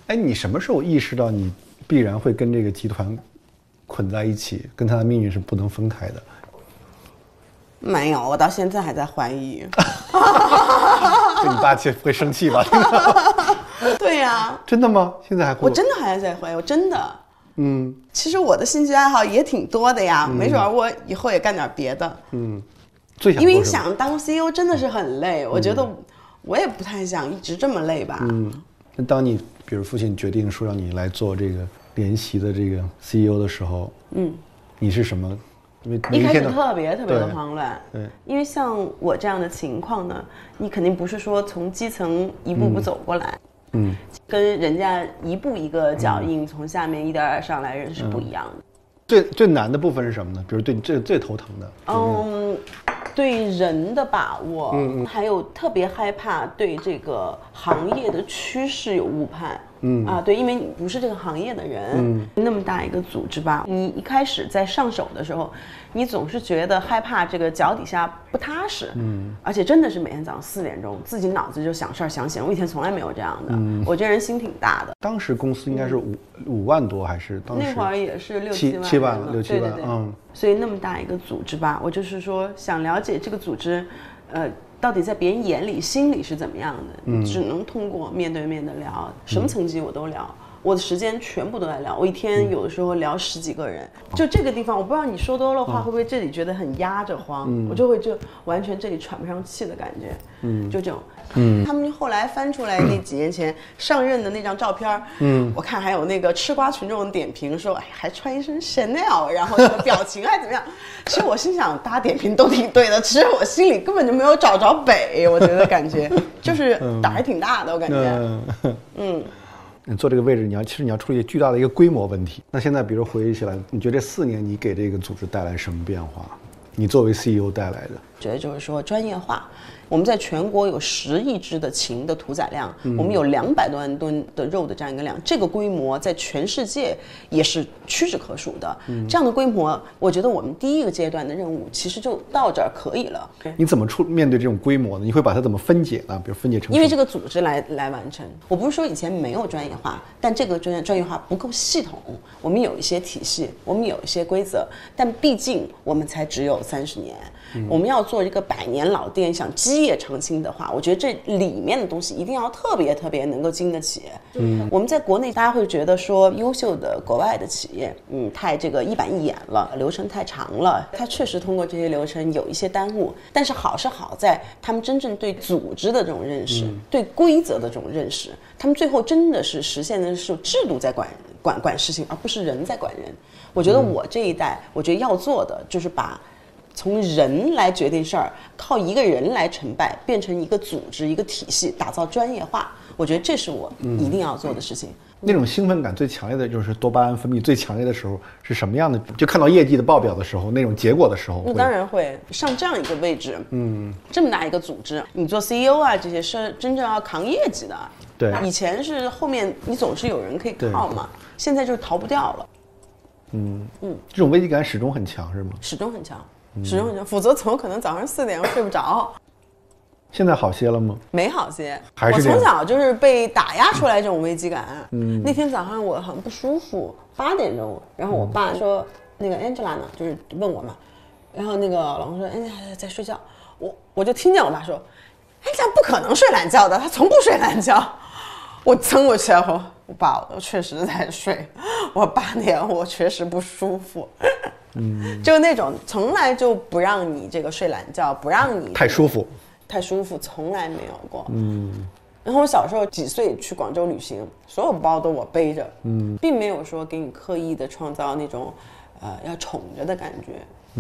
哎，你什么时候意识到你必然会跟这个集团捆在一起，跟他的命运是不能分开的？ 没有，我到现在还在怀疑。 这你爸会生气吧？ 对呀。 真的吗？现在还会？ 我真的还在怀疑，我真的。其实我的兴趣爱好也挺多的呀，没准我以后也干点别的。 最想因为你想当 CEO 真的是很累，我觉得我也不太想一直这么累吧。 那当你比如父亲决定说让你来做这个联席的这个 CEO 的时候，你是什么？因为一开始特别的慌乱， 对， 因为像我这样的情况呢，你肯定不是说从基层一步步走过来，跟人家一步一个脚印从下面一点点上来人是不一样的。 最难的部分是什么呢？比如对你最头疼的， 对人的把握，还有特别害怕对这个行业的趋势有误判。对，因为你不是这个行业的人，那么大一个组织吧，你一开始在上手的时候，你总是觉得害怕这个脚底下不踏实，而且真的是每天早上4点钟，自己脑子就想事儿想闲，我以前从来没有这样的，我这人心挺大的。 当时公司应该是5万多还是当时？ 那会儿也是 7万了，6、7万， 对。所以那么大一个组织吧，我就是说想了解这个组织，到底在别人眼里、心里是怎么样的？只能通过面对面的聊，什么层级我都聊，我的时间全部都在聊。我一天有的时候聊10几个人，就这个地方，我不知道你说多了话会不会这里觉得很压着慌，我就完全这里喘不上气的感觉，就这种。他们后来翻出来那几年前上任的那张照片，我看还有那个吃瓜群众点评说，哎，还穿一身 Chanel， 然后表情还怎么样？其实我心想，大家点评都挺对的，其实我心里根本就没有找着北，我觉得感觉就是胆儿挺大的，我感觉。 你坐这个位置，其实你要处理巨大的一个规模问题。那现在，比如回忆起来，你觉得这4年你给这个组织带来什么变化？你作为 CEO 带来的？ 觉得就是说专业化。我们在全国有10亿只的禽的屠宰量，我们有200多万吨的肉的这样一个量，这个规模在全世界也是屈指可数的。这样的规模，我觉得我们第一个阶段的任务其实就到这儿可以了。 你怎么面对这种规模呢？你会把它怎么分解呢？比如分解成因为这个组织来完成。我不是说以前没有专业化，但这个专业化不够系统。我们有一些体系，我们有一些规则，但毕竟我们才只有30年。我们要做一个100年老店，想基业长青的话，我觉得这里面的东西一定要特别能够经得起。我们在国内大家会觉得说优秀的国外的企业，太这个一板一眼了，流程太长了，它确实通过这些流程有一些耽误，但是好是好在他们真正对组织的这种认识，对规则的这种认识，他们最后真的是实现的是制度在管事情，而不是人在管人。我觉得我这一代，我觉得要做的就是把从人来决定事儿，靠一个人来成败，变成一个组织、一个体系，打造专业化。我觉得这是我一定要做的事情。 那种兴奋感最强烈的就是多巴胺分泌最强烈的时候是什么样的？就看到业绩的报表的时候，那种结果的时候。 那当然会上这样一个位置，这么大一个组织，你做 CEO 啊，这些是真正要扛业绩的。 对， 以前是后面你总是有人可以靠嘛，现在就是逃不掉了。 这种危机感始终很强，是吗？ 始终很强。否则怎么可能早上4点睡不着？ 现在好些了吗？ 没好些， 还是我从小就是被打压出来这种危机感。那天早上我很不舒服，8点钟，然后我爸说那个 Angela 呢，就是问我嘛，然后那个老公说 Angela 在睡觉，我就听见我爸说 Angela 不可能睡懒觉的，她从不睡懒觉。我噌过去后，我爸我确实在睡，我8点我确实不舒服。就那种从来就不让你这个睡懒觉，不让你太舒服， 从来没有过。然后我小时候几岁去广州旅行，所有包都我背着，并没有说给你刻意的创造那种要宠着的感觉。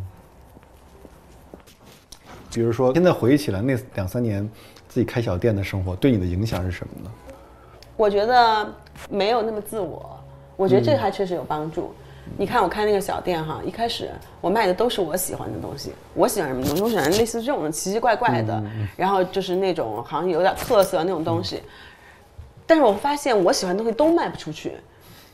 比如说现在回忆起来那2、3年自己开小店的生活，对你的影响是什么呢？ 我觉得没有那么自我，我觉得这还确实有帮助。你看我开那个小店哈，一开始我卖的都是我喜欢的东西，我喜欢什么东西？我喜欢类似这种奇奇怪怪的，然后就是那种好像有点特色那种东西。但是我发现我喜欢的东西都卖不出去，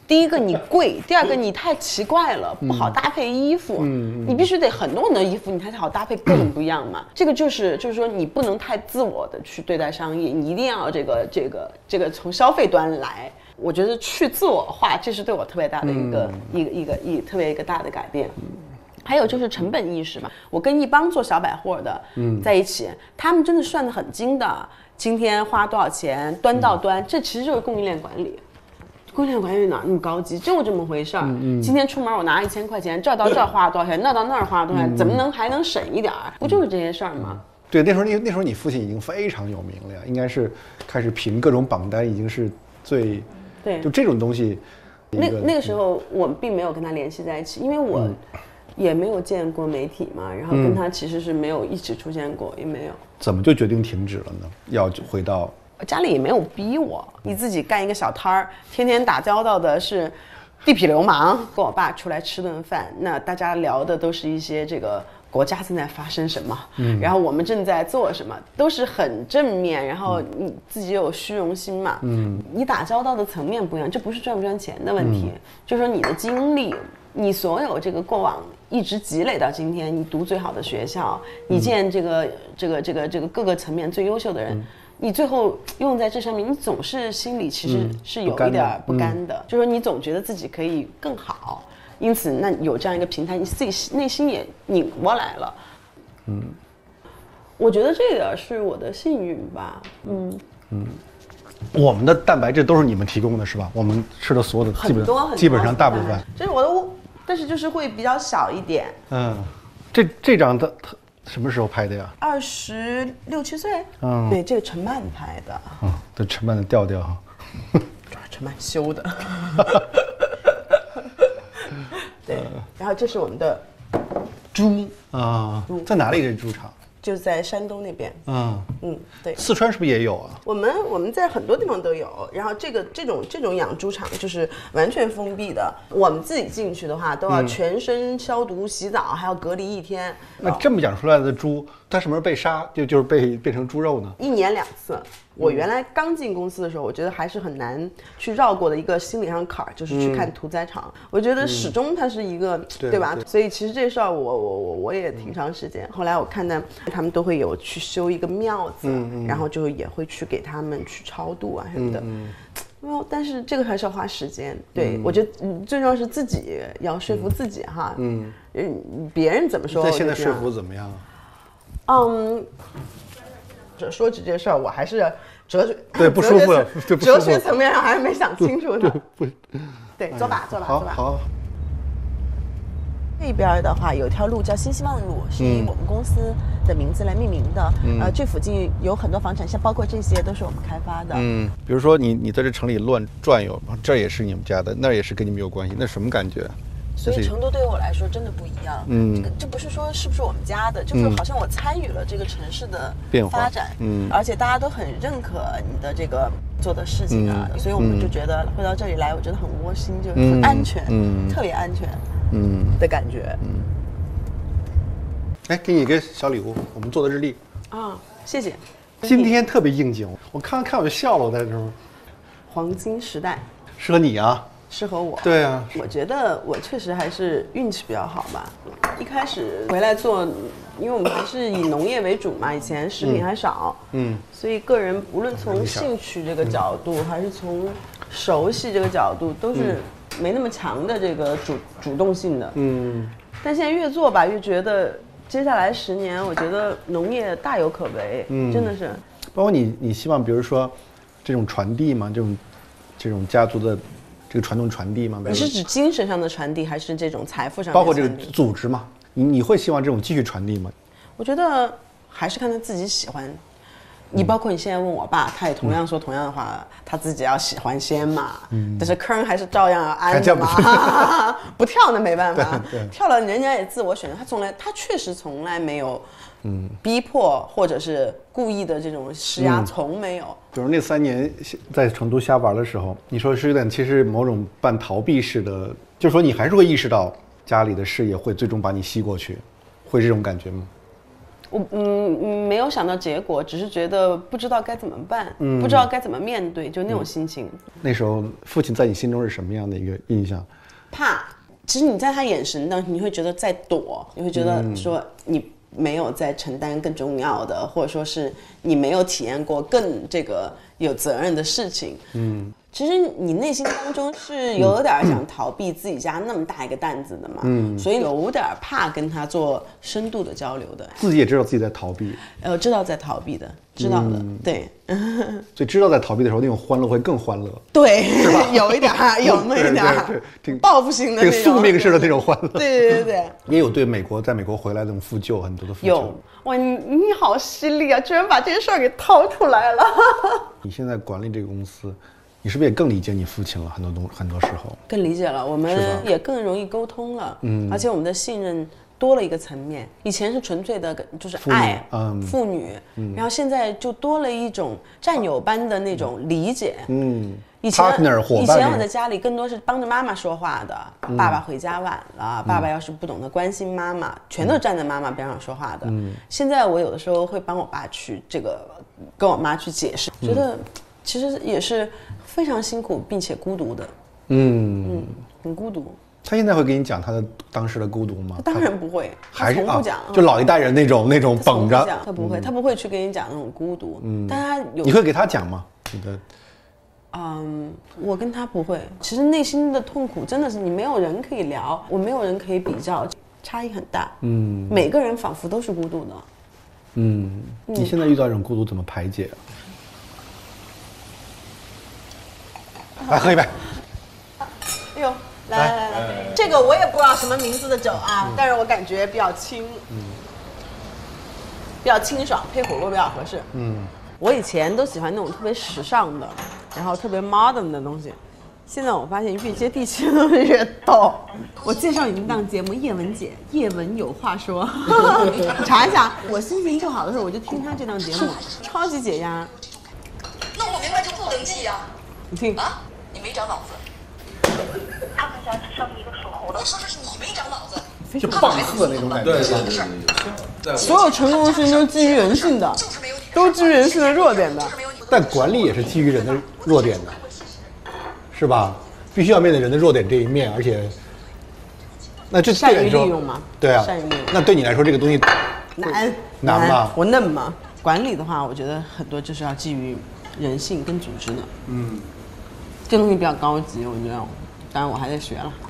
第一个你贵，第二个你太奇怪了，不好搭配衣服。你必须得很多的衣服，你才好搭配各种不一样嘛。这个就是说你不能太自我的去对待商业，你一定要这个从消费端来。我觉得去自我化，这是对我特别大的特别大的改变。还有就是成本意识嘛，我跟一帮做小百货的在一起，他们真的算得很精的，今天花多少钱，端到端，这其实就是供应链管理。供应链管理哪那么高级，就这么回事儿。今天出门我拿1000块钱，这到这花了多少钱，那到那儿花了多少钱，怎么能还能省一点儿？不就是这些事儿吗？ 对，那时候你父亲已经非常有名了呀，应该是开始评各种榜单，已经是最对， 就这种东西。 那个时候我并没有跟他联系在一起，因为我也没有见过媒体嘛，然后跟他其实是没有一起出现过，也没有。 怎么就决定停止了呢？要回到家里也没有逼我，你自己干一个小摊儿，天天打交道的是地痞流氓，跟我爸出来吃顿饭，那大家聊的都是一些这个国家正在发生什么，然后我们正在做什么，都是很正面，然后你自己有虚荣心嘛，你打交道的层面不一样，这不是赚不赚钱的问题，就是说你的经历，你所有这个过往一直积累到今天，你读最好的学校，你见这个各个层面最优秀的人。你最后用在这上面，你总是心里其实是有一点不甘的，就是说你总觉得自己可以更好，因此那有这样一个平台，你自己内心也拧过来了。我觉得这个是我的幸运吧。 我们的蛋白质都是你们提供的是吧？我们吃的所有的基本上大部分， 这是我的，但是就是会比较小一点。 这张它什么时候拍的呀 ？26、7岁。对，这个陈曼拍的。 这陈曼的调调哈。 陈曼修的。对，然后这是我们的猪啊，在哪里？这猪场？ 就在山东那边。对。 四川是不是也有啊？ 我们在很多地方都有。然后这种养猪场就是完全封闭的，我们自己进去的话都要全身消毒、洗澡，还要隔离1天。 那这么养出来的猪，它什么时候被杀？就是变成猪肉呢 ？1年2次。我原来刚进公司的时候，我觉得还是很难去绕过的一个心理上坎儿，就是去看屠宰场。我觉得始终它是一个，对吧？所以其实这事儿我也挺长时间。后来我看到他们都会有去修一个庙子，然后就也会去给他们去超度啊什么的。但是这个还是要花时间。对，我觉得最重要是自己要说服自己哈。别人怎么说？ 现在说服怎么样？ 说起这事儿，我还是哲学层面上还是没想清楚的。对，坐吧。 好。 这边的话有条路叫新希望路，是以我们公司的名字来命名的。这附近有很多房产，像包括这些都是我们开发的。 比如说你在这城里乱转悠，这也是你们家的，那也是跟你们有关系，那什么感觉？ 所以成都对于我来说真的不一样。这不是说是不是我们家的，就是好像我参与了这个城市的发展。而且大家都很认可你的这个做的事情啊，所以我们就觉得会到这里来，我觉得很窝心，就是很安全，特别安全，的感觉。 给你一个小礼物，我们做的日历啊，谢谢。 今天特别应景，我看我就笑了，我在这儿。 黄金时代， 适合你啊。 适合我。 对啊， 我觉得我确实还是运气比较好吧。一开始回来做，因为我们还是以农业为主嘛，以前食品还少，所以个人无论从兴趣这个角度，还是从熟悉这个角度，都是没那么强的这个主动性的。但现在越做吧，越觉得接下来10年，我觉得农业大有可为，真的是。 包括你希望，比如说这种传递嘛，这种家族的。这个传统传递吗？ 你是指精神上的传递，还是这种财富上的传递？ 包括这个组织嘛，你会希望这种继续传递吗？ 我觉得还是看他自己喜欢。你包括你现在问我爸，他也同样说同样的话，他自己要喜欢先嘛。但是坑还是照样要安的嘛。不跳那没办法，跳了人家也自我选择。他确实从来没有。逼迫或者是故意的这种施压，从没有。 比如那3年在成都瞎玩的时候，你说是有点其实某种半逃避式的，就是说你还是会意识到家里的事业会最终把你吸过去，会这种感觉吗？ 我没有想到结果，只是觉得不知道该怎么办，不知道该怎么面对，就那种心情。 那时候父亲在你心中是什么样的一个印象？ 怕。其实你在他眼神当中，你会觉得在躲，你会觉得说你没有在承担更重要的，或者说是你没有体验过更这个有责任的事情。其实你内心当中是有点想逃避自己家那么大一个担子的嘛，所以有点怕跟他做深度的交流的。 自己也知道自己在逃避， 知道在逃避的，知道的，对。 所以知道在逃避的时候，那种欢乐会更欢乐， 对，有一点，有那么一点， 对， 报复性的这个宿命式的那种欢乐。 对。 也有对在美国回来的那种负疚，很多的负疚。 有哇，你好犀利啊，居然把这个事儿给掏出来了。 你现在管理这个公司，你是不是也更理解你父亲了？很多时候更理解了，我们也更容易沟通了，而且我们的信任多了一个层面。以前是纯粹的就是爱，父女，然后现在就多了一种战友般的那种理解。以前我在家里更多是帮着妈妈说话的，爸爸回家晚了，爸爸要是不懂得关心妈妈，全都站在妈妈边上说话的。现在我有的时候会帮我爸去跟我妈去解释，觉得其实也是非常辛苦并且孤独的。很孤独。 他现在会给你讲他的当时的孤独吗？ 当然不会， 还是从不讲， 就老一代人那种绷着。 他不会，他不会去跟你讲那种孤独。但他有。 你会给他讲吗？你的。 我跟他不会。其实内心的痛苦真的是你没有人可以聊，我没有人可以比较，差异很大。每个人仿佛都是孤独的。 你现在遇到这种孤独怎么排解？来喝一杯。 哎呦，来，这个我也不知道什么名字的酒啊，但是我感觉比较清，比较清爽，配火锅比较合适。我以前都喜欢那种特别时尚的，然后特别 modern 的东西，现在我发现越接地气的东西越逗。我介绍你们档节目《叶文姐》，叶文有话说，查一下。我心情不好的时候，我就听她这档节目，超级解压。 那我明白就不能气呀。 你听啊，你没长脑子。他们家上面一个属猴的，我说的是你没长脑子。 就棒喝那种感觉。 对。 所有成功的事情都是基于人性的，都基于人性的弱点的。 但管理也是基于人的弱点的，是吧？必须要面对人的弱点这一面，而且，那这善于利用吗？ 对啊， 善于利用。 那对你来说，这个东西难吧？ 我嫩吗？管理的话，我觉得很多就是要基于人性跟组织的。这东西比较高级，我觉得，当然我还在学了。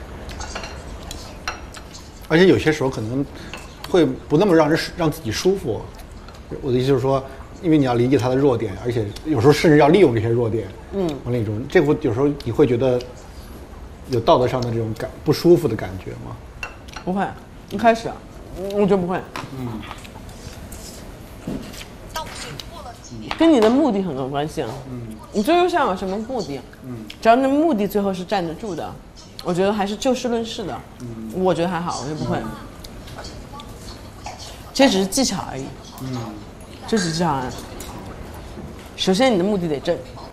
而且有些时候可能会不那么让自己舒服。我的意思就是说，因为你要理解他的弱点，而且有时候甚至要利用这些弱点。往那种，这会有时候你会觉得有道德上的这种不舒服的感觉吗？ 不会，一开始我觉得不会。跟你的目的很有关系啊。你最后想有什么目的？只要那目的最后是站得住的，我觉得还是就事论事的。我觉得还好，我就不会。这只是技巧而已。这只是技巧而已。首先，你的目的得正。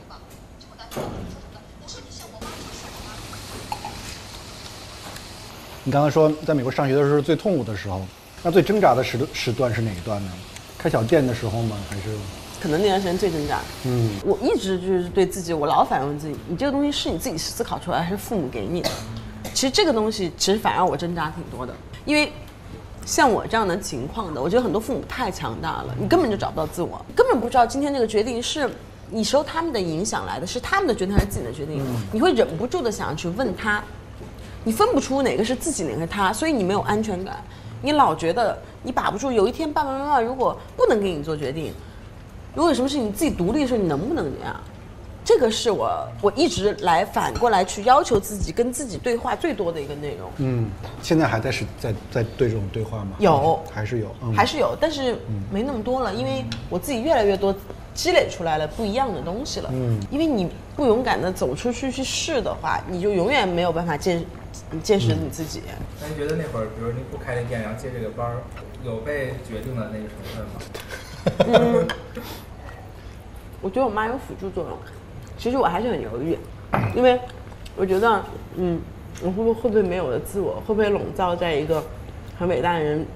你刚才说在美国上学的时候最痛苦的时候，那最挣扎的时段是哪一段呢？开小店的时候吗？还是？ 可能那段时间最挣扎。我一直就是对自己，我老反问自己：你这个东西是你自己思考出来，还是父母给你的？其实这个东西，其实反而我挣扎挺多的，因为像我这样的情况的，我觉得很多父母太强大了，你根本就找不到自我，根本不知道今天这个决定是你受他们的影响来的，是他们的决定还是自己的决定。你会忍不住的想要去问他，你分不出哪个是自己，哪个是他，所以你没有安全感。你老觉得你把不住，有一天爸爸妈妈如果不能给你做决定，如果有什么事情你自己独立的时候，你能不能这样？这个是我一直反过来去要求自己，跟自己对话最多的一个内容。 现在还在对这种对话吗？ 有， 还是有， 还是有，但是没那么多了，因为我自己越来越多积累出来了不一样的东西了。因为你不勇敢的走出去去试的话，你就永远没有办法见识你自己。 那你觉得那会儿，比如你不开那店，然后接这个班儿，有被决定的那个成分吗？ 我觉得我妈有辅助作用。其实我还是很犹豫，因为我觉得，我会不会没有了自我，会不会笼罩在一个很伟大的人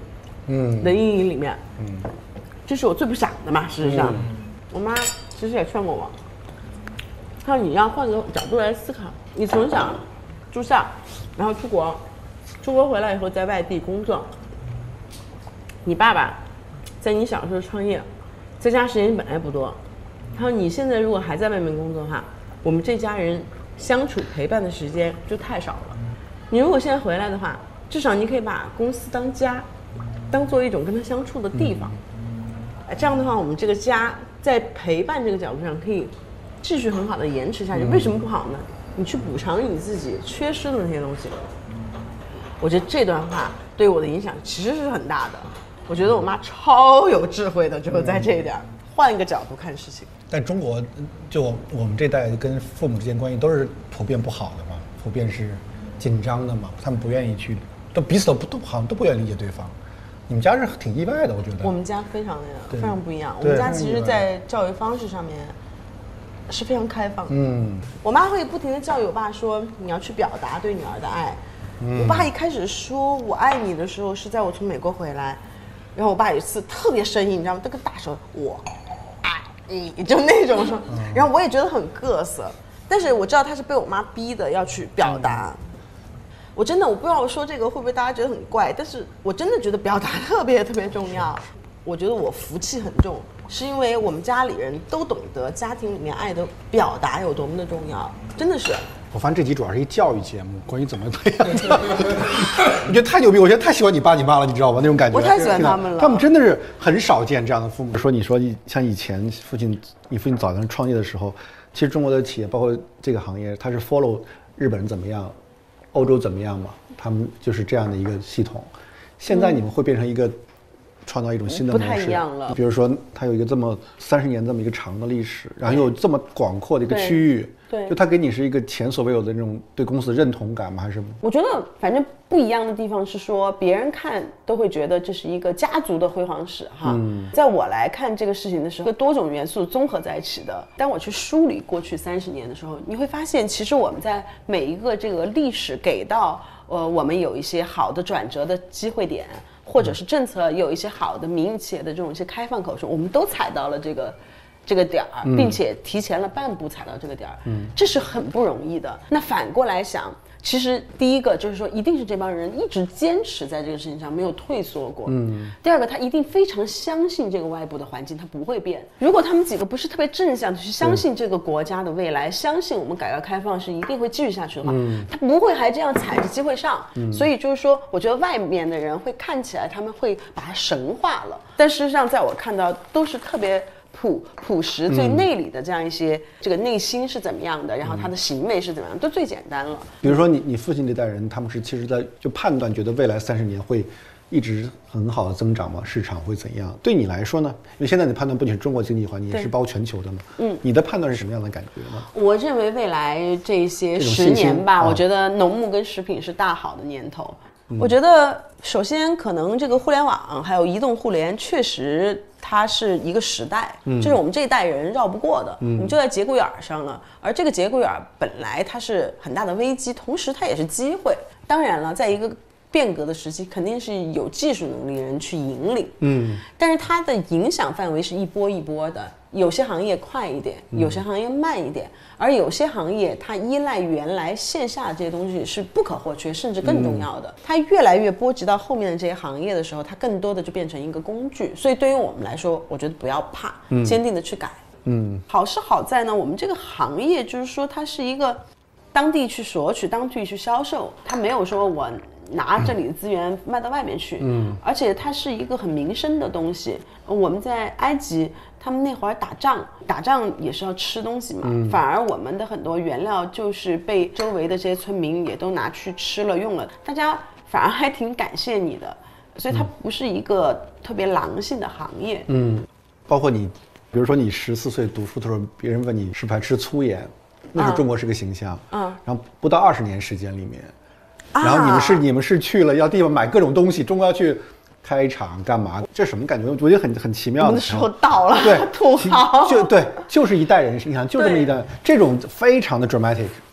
的阴影里面，这是我最不想的嘛。事实上，我妈其实也劝过我，她说你要换个角度来思考，你从小住校，然后出国回来以后在外地工作，你爸爸在你小时候创业，在家时间本来不多，他说你现在如果还在外面工作的话，我们这家人相处陪伴的时间就太少了。你如果现在回来的话，至少你可以把公司当家，当做一种跟他相处的地方。这样的话，我们这个家在陪伴这个角度上可以继续很好的延迟下去。为什么不好呢？你去补偿你自己缺失的那些东西。我觉得这段话对我的影响其实是很大的。我觉得我妈超有智慧的，就在这一点，换一个角度看事情。 但中国就我们这代跟父母之间关系都是普遍不好的嘛，普遍是紧张的嘛，他们不愿意去，都彼此都好像都不愿意理解对方。你们家是挺意外的，我觉得。 我们家非常不一样。我们家其实，在教育方式上面是非常开放的。我妈会不停地教育我爸说，你要去表达对女儿的爱。我爸一开始说我爱你的时候，是在我从美国回来，然后我爸有一次特别生硬，你知道吗？这个大手我爱你，就那种说，然后我也觉得很各色，但是我知道他是被我妈逼的要去表达。我真的我不知道我说这个会不会大家觉得很怪，但是我真的觉得表达特别重要。我觉得我福气很重，是因为我们家里人都懂得家庭里面爱的表达有多么的重要，真的是。 我发现这集主要是一教育节目，关于怎么培养。我觉得太牛逼，我觉得太喜欢你爸你妈了，你知道吗？那种感觉。 我太喜欢他们了。 他们真的是很少见这样的父母。你说像以前你父亲早年创业的时候，其实中国的企业包括这个行业，它是 follow 日本人怎么样，欧洲怎么样嘛，他们就是这样的一个系统。现在你们会变成一个创造一种新的模式， 不太一样了。 比如说，它有一个这么30年这么一个长的历史，然后又有这么广阔的一个区域， 对， 就它给你是一个前所未有的那种对公司的认同感吗？还是？ 我觉得反正不一样的地方是说，别人看都会觉得这是一个家族的辉煌史哈。在我来看这个事情的时候，多种元素综合在一起的。当我去梳理过去30年的时候，你会发现，其实我们在每一个这个历史给到我们有一些好的转折的机会点。或者是政策有一些好的民营企业的这种一些开放口数，我们都踩到了这个点儿，并且提前了半步踩到这个点儿，这是很不容易的。那反过来想，其实第一个就是说，一定是这帮人一直坚持在这个事情上没有退缩过。第二个，他一定非常相信这个外部的环境，他不会变。如果他们几个不是特别正向的去相信这个国家的未来，相信我们改革开放是一定会继续下去的话，他不会还这样踩着机会上。所以就是说，我觉得外面的人会看起来他们会把它神化了，但事实上，在我看到都是特别朴实、最内里的这样一些，这个内心是怎么样的，然后他的行为是怎么样，都最简单了。 比如说你父亲这代人，他们是其实在就判断觉得未来30年会一直很好的增长嘛，市场会怎样？对你来说呢？因为现在你判断不仅是中国经济环境，也是包括全球的嘛。你的判断是什么样的感觉呢？ 我认为未来这些10年吧，我觉得农牧跟食品是大好的年头。我觉得首先可能这个互联网还有移动互联确实它是一个时代，这是我们这一代人绕不过的，我们就在节骨眼上了。而这个节骨眼本来它是很大的危机，同时它也是机会。当然了，在一个变革的时期，肯定是有技术能力的人去引领，但是它的影响范围是一波一波的，有些行业快一点，有些行业慢一点，而有些行业它依赖原来线下这些东西是不可或缺，甚至更重要的。它越来越波及到后面的这些行业的时候，它更多的就变成一个工具。所以对于我们来说，我觉得不要怕，坚定的去改。好是好在呢，我们这个行业就是说它是一个当地去索取，当地去销售，它没有说我拿这里的资源卖到外面去，而且它是一个很民生的东西。我们在埃及，他们那会儿打仗也是要吃东西嘛，反而我们的很多原料就是被周围的这些村民也都拿去吃了用了，大家反而还挺感谢你的，所以它不是一个特别狼性的行业。 包括你，比如说你14岁读书的时候，别人问你是不是还吃粗盐，那时候中国是个形象，然后不到20年时间里面。然后你们是去了要地方买各种东西，中国要去开厂干嘛？这什么感觉？我觉得很奇妙的。 我们的时候到了， 对， 土豪就是一代人，你看就这么一代，这种非常的 dramatic，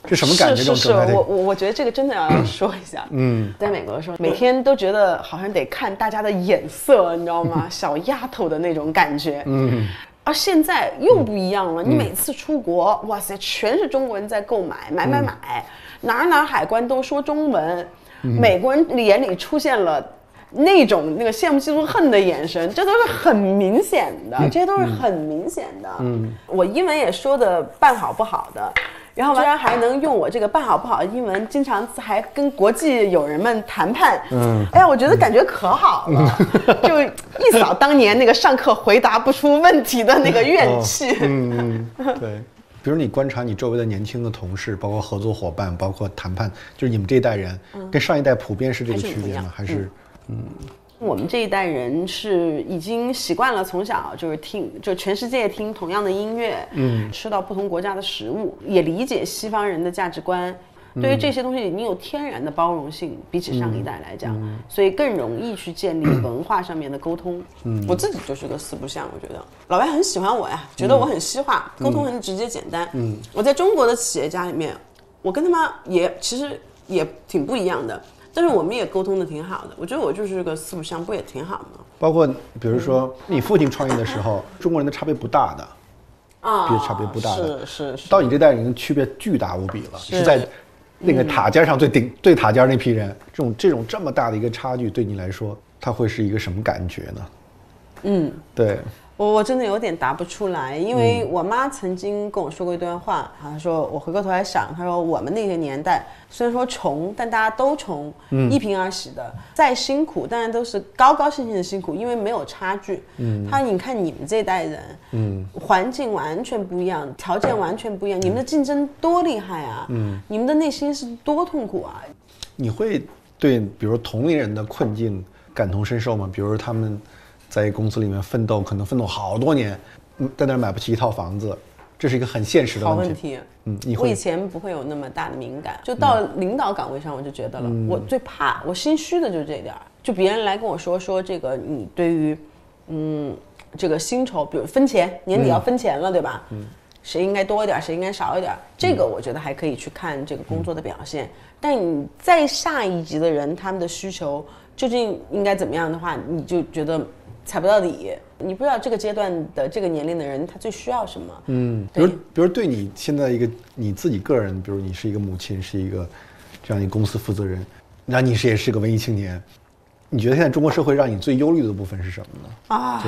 是什么感觉？这种是整态我觉得这个真的要说一下。在美国的时候，每天都觉得好像得看大家的眼色，你知道吗？小丫头的那种感觉。而现在又不一样了，你每次出国，哇塞，全是中国人在购买，买，哪海关都说中文，美国人眼里出现了那种那个羡慕嫉妒恨的眼神，这都是很明显的，这些都是很明显的。我英文也说的半好不好的，然后居然还能用我这个半好不好的英文，经常还跟国际友人们谈判。哎呀，我觉得感觉可好了，就一扫当年那个上课回答不出问题的那个怨气。 对。比如你观察你周围的年轻的同事，包括合作伙伴，包括谈判，就是你们这一代人，跟上一代普遍是这个区别吗？还是？ 我们这一代人是已经习惯了从小就是就全世界听同样的音乐，吃到不同国家的食物，也理解西方人的价值观。对于这些东西，你有天然的包容性，比起上一代来讲，所以更容易去建立文化上面的沟通。我自己就是个四不像，我觉得老外很喜欢我呀，觉得我很西化，沟通很直接简单。我在中国的企业家里面，我跟他们其实也挺不一样的。但是我们也沟通的挺好的，我觉得我就是个四不像，不也挺好吗？ 包括比如说你父亲创业的时候，中国人的差别不大的，差别不大的， 是。 到你这代人区别巨大无比了，是在那个塔尖上最塔尖那批人，这么大的一个差距，对你来说，它会是一个什么感觉呢？对。 我真的有点答不出来，因为我妈曾经跟我说过一段话，她说我回过头来想，她说我们那个年代虽然说穷，但大家都穷，一贫而喜的，再辛苦当然都是高高兴兴的辛苦，因为没有差距。她说你看你们这代人，环境完全不一样，条件完全不一样，你们的竞争多厉害啊，你们的内心是多痛苦啊。 你会对比如同龄人的困境感同身受吗？比如他们在公司里面奋斗，可能奋斗好多年，在那儿买不起一套房子，这是一个很现实的问题。 我以前不会有那么大的敏感，就到领导岗位上，我就觉得了，我最怕，我心虚的就是这点，就别人来跟我说这个，你对于这个薪酬，比如分钱，年底要分钱了，对吧？谁应该多一点，谁应该少一点，这个我觉得还可以去看这个工作的表现。但你再下一级的人，他们的需求究竟应该怎么样的话，你就觉得踩不到底，你不知道这个阶段的这个年龄的人他最需要什么。 比如对你现在一个你自己个人，比如你是一个母亲，是一个这样一个公司负责人，那你也是个文艺青年，你觉得现在中国社会让你最忧虑的部分是什么呢？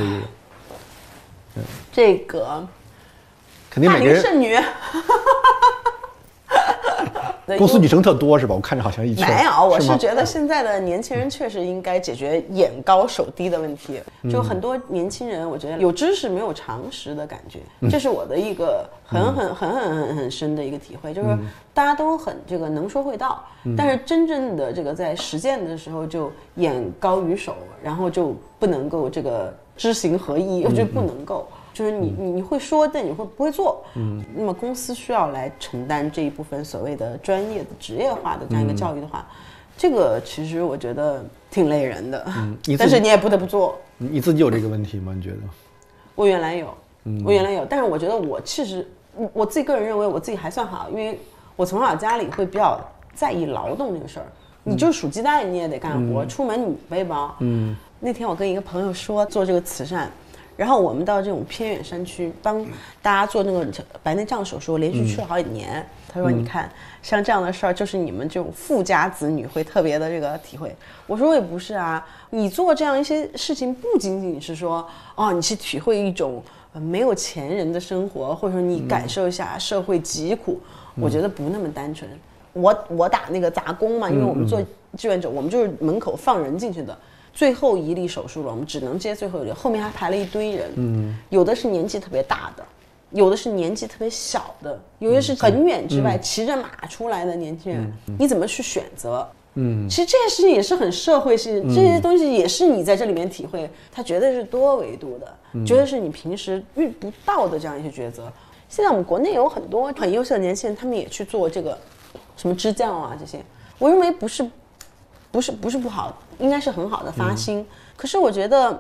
这个肯定每个人大龄剩女。 公司女生特多是吧？我看着好像一圈。 没有，我是觉得现在的年轻人确实应该解决眼高手低的问题。就很多年轻人，我觉得有知识没有常识的感觉，这是我的一个很深的一个体会。就是大家都很这个能说会道，但是真正的这个在实践的时候就眼高于手，然后就不能够这个知行合一，我觉得不能够。就是你会说，但你会不会做？那么公司需要来承担这一部分所谓的专业的职业化的这样一个教育的话，这个其实我觉得挺累人的。但是你也不得不做。 你自己有这个问题吗？你觉得？ 我原来有，但是我觉得我其实我自己个人认为我自己还算好，因为我从小家里会比较在意劳动这个事儿。你就数鸡蛋你也得干活，出门你背包。那天我跟一个朋友说做这个慈善。然后我们到这种偏远山区帮大家做那个白内障手术，连续去了好几年。他说：“你看，像这样的事儿，就是你们这种富家子女会特别的这个体会。”我说：“我也不是啊，你做这样一些事情，不仅仅是说哦，你去体会一种没有钱人的生活，或者说你感受一下社会疾苦。我觉得不那么单纯。我打那个杂工嘛，因为我们做志愿者，我们就是门口放人进去的。”最后一例手术了，我们只能接最后一例，后面还排了一堆人，有的是年纪特别大的，有的是年纪特别小的，有的是很远之外骑着马出来的年轻人，你怎么去选择？其实这些事情也是很社会性，这些东西也是你在这里面体会，它绝对是多维度的，绝对是你平时遇不到的这样一些抉择。现在我们国内有很多很优秀的年轻人，他们也去做这个什么支教啊这些，我认为不是不好，应该是很好的发心。可是我觉得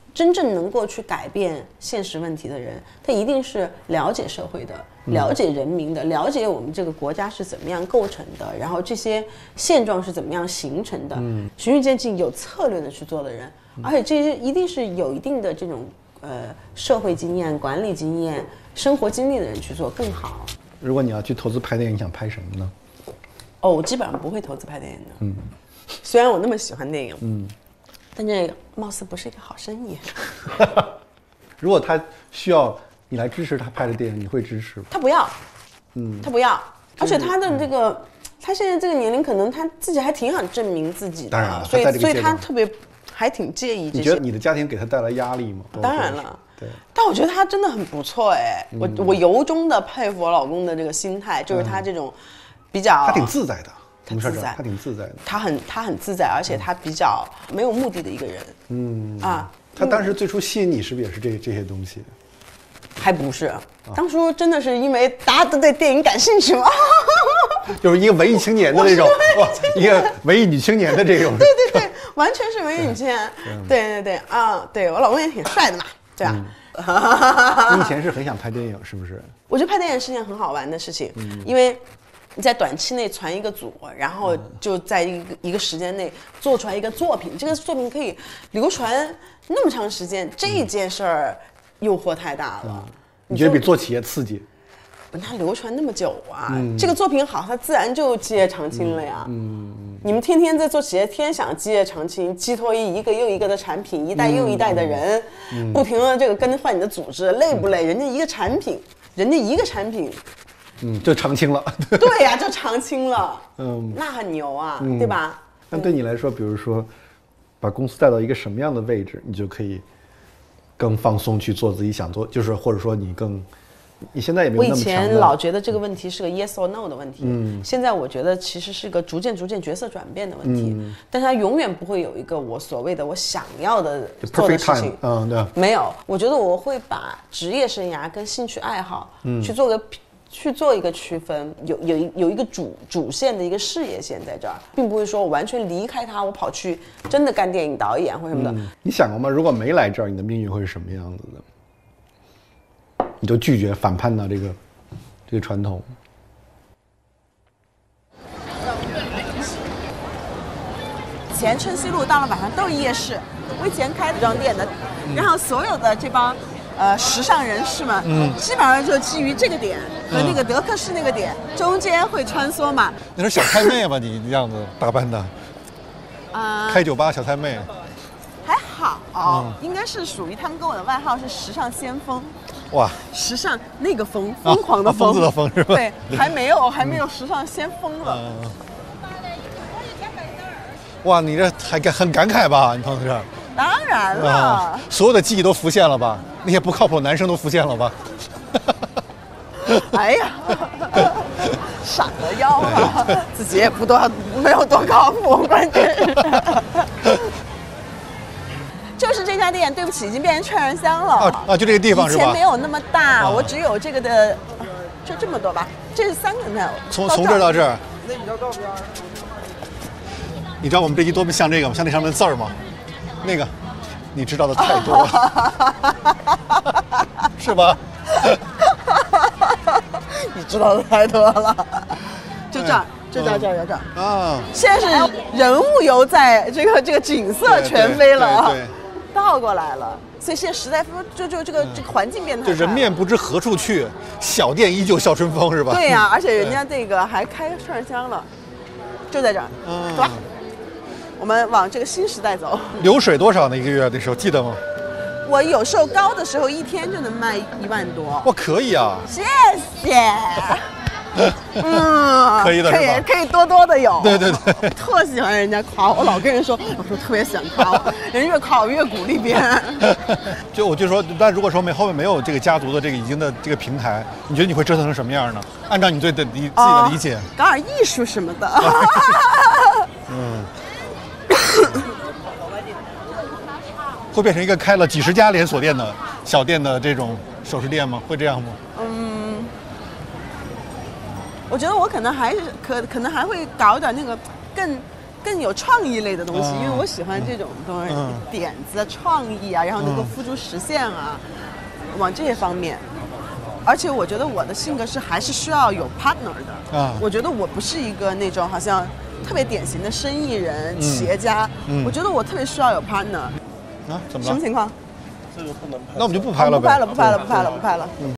真正能够去改变现实问题的人，他一定是了解社会的、了解人民的、了解我们这个国家是怎么样构成的，然后这些现状是怎么样形成的，循序渐进、有策略的去做的人，而且这些一定是有一定的这种社会经验、管理经验、生活经历的人去做更好。 如果你要去投资拍电影，你想拍什么呢？ 哦，我基本上不会投资拍电影的。虽然我那么喜欢电影，但这貌似不是一个好生意。 如果他需要你来支持他拍的电影，你会支持吗？ 他不要，他不要，而且他的这个，他现在这个年龄，可能他自己还挺想证明自己的， 当然了， 所以他在这个阶段他特别还挺介意这些。 你觉得你的家庭给他带来压力吗？ 当然了， 对。 但我觉得他真的很不错哎，我由衷的佩服我老公的这个心态，就是他这种比较， 他挺自在的。 他自在， 他挺自在的。 他很自在，而且他比较没有目的的一个人。 他当时最初吸引你是不是也是这些东西？ 还不是，当初真的是因为大家都对电影感兴趣嘛， 就是一个文艺青年的那种，一个文艺女青年的这种。 对，完全是文艺女青年。对对，我老公也挺帅的嘛，对吧？ 你以前是很想拍电影，是不是？ 我觉得拍电影是件很好玩的事情，因为你在短期内传一个组，然后就在一个时间内做出来一个作品，这个作品可以流传那么长时间，这件事儿诱惑太大了。 你觉得比做企业刺激？ 它流传那么久啊，这个作品好，它自然就基业长青了呀。你们天天在做企业，天天想基业长青，寄托一个又一个的产品，一代又一代的人，不停的这个更换你的组织，累不累？人家一个产品， 就长青了。 对呀，就长青了。那很牛啊，对吧？ 那对你来说，比如说，把公司带到一个什么样的位置，你就可以更放松去做自己想做，就是或者说你现在也没有那么强的。 我以前老觉得这个问题是个 yes or no 的问题，现在我觉得其实是个逐渐角色转变的问题，但它永远不会有一个我所谓的我想要的做的事情。 对， 没有，我觉得我会把职业生涯跟兴趣爱好去做一个区分，有一个主线的一个事业线在这儿，并不会说我完全离开它，我跑去真的干电影导演或什么的。 你想过吗？如果没来这儿，你的命运会是什么样子的？你就拒绝反叛到这个传统。 前春熙路到了晚上都是夜市，我以前开服装店的，然后所有的这帮时尚人士们，基本上就基于这个点和那个德克士那个点中间会穿梭嘛。 那是小太妹吧？你这样子打扮的，开酒吧小太妹， 还好，应该是属于他们给我的外号是时尚先锋。 哇， 时尚那个疯狂的疯， 疯子的疯是吧？ 对，还没有时尚先锋了。 哇，你这还很感慨吧？你碰到这儿。 当然了， 所有的记忆都浮现了吧？那些不靠谱的男生都浮现了吧？ 哎呀，闪了腰了，自己也没有多靠谱，关键是。就是这家店，对不起，已经变成劝人香了。 就这个地方是吧？ 以前没有那么大，我只有这个的，就这么多吧。这是3个呢。 从这儿到这儿。那比较照片。你知道我们这集多么像这个吗？像那上面的字儿吗？那个，你知道的太多了，是吧？ 你知道的太多了。就这儿，就到这儿，就这儿啊！现在是人物游在这个景色全飞了，对，倒过来了。所以现在时代就这个环境变得， 就人面不知何处去，小店依旧笑春风，是吧？ 对呀，而且人家这个还开串香了，就在这儿，走吧。我们往这个新时代走。 流水多少呢？一个月那时候记得吗？ 我有时候高的时候1天就能卖1万多。 哇，可以啊！ 谢谢。 可以的， 可以多的有。 对， 特喜欢人家夸我，老跟人说，我说特别喜欢夸我，人越夸我越鼓励别人。 我就说，但如果说后面没有这个家族的这个已经的这个平台，你觉得你会折腾成什么样呢？按照你自己的理解， 搞点艺术什么的。 会变成一个开了几十家连锁店的小店的这种首饰店吗？会这样吗？我觉得我可能还是可能还会搞点那个更有创意类的东西，因为我喜欢这种东西，点子、创意啊，然后能够付诸实现啊，往这些方面。而且我觉得我的性格是还是需要有 partner 的啊。我觉得我不是一个那种好像特别典型的生意人、企业家。我觉得我特别需要有 partner。 啊？怎么了？ 什么情况？ 这个不能拍。 那我们就不拍了呗。 不拍了。